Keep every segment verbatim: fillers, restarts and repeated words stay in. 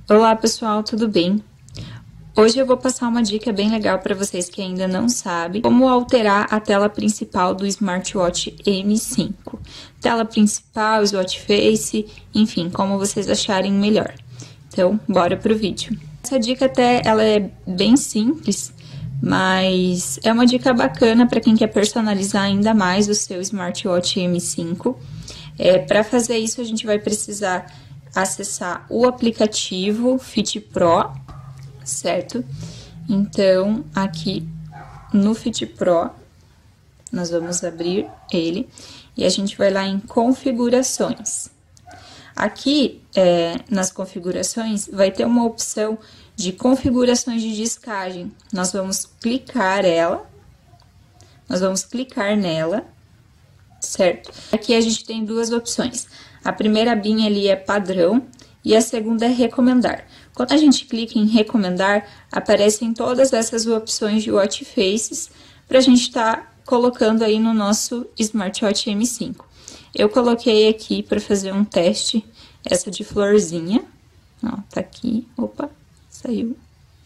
Olá pessoal, tudo bem? Hoje eu vou passar uma dica bem legal para vocês que ainda não sabem como alterar a tela principal do Smartwatch M cinco. Tela principal, Watch Face, enfim, como vocês acharem melhor. Então, bora pro vídeo. Essa dica até ela é bem simples, mas é uma dica bacana para quem quer personalizar ainda mais o seu Smartwatch M cinco. É, para fazer isso, a gente vai precisar acessar o aplicativo Fit Pro, certo? Então, aqui no Fit Pro, nós vamos abrir ele e a gente vai lá em configurações. Aqui, é, nas configurações, vai ter uma opção de configurações de discagem. Nós vamos clicar ela, nós vamos clicar nela, certo? Aqui a gente tem duas opções. A primeira abinha ali é padrão e a segunda é recomendar. Quando a gente clica em recomendar, aparecem todas essas opções de watch faces para a gente estar tá colocando aí no nosso Smartwatch M cinco. Eu coloquei aqui para fazer um teste essa de florzinha. Ó, tá aqui. Opa, saiu.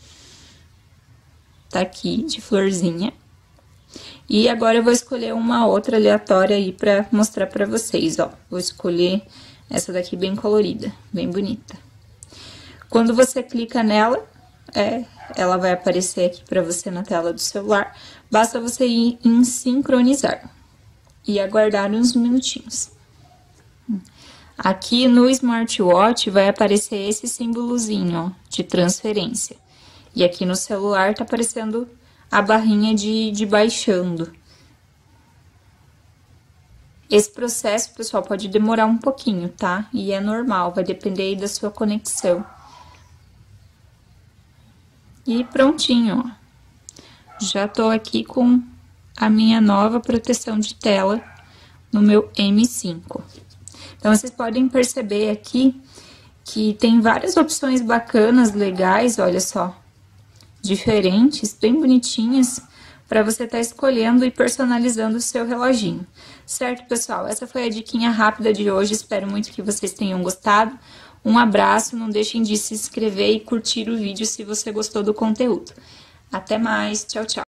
Tá aqui de florzinha. E agora eu vou escolher uma outra aleatória aí pra mostrar pra vocês, ó. Vou escolher essa daqui bem colorida, bem bonita. Quando você clica nela, é, ela vai aparecer aqui pra você na tela do celular. Basta você ir em sincronizar e aguardar uns minutinhos. Aqui no Smartwatch vai aparecer esse símbolozinho, ó, de transferência. E aqui no celular tá aparecendo a barrinha de, de baixando. Esse processo, pessoal, pode demorar um pouquinho, tá? E é normal, vai depender aí da sua conexão. E prontinho, ó. Já tô aqui com a minha nova proteção de tela no meu M cinco. Então, vocês podem perceber aqui que tem várias opções bacanas, legais, olha só. Diferentes, bem bonitinhas, para você estar tá escolhendo e personalizando o seu reloginho. Certo, pessoal? Essa foi a diquinha rápida de hoje, espero muito que vocês tenham gostado. Um abraço, não deixem de se inscrever e curtir o vídeo se você gostou do conteúdo. Até mais, tchau, tchau!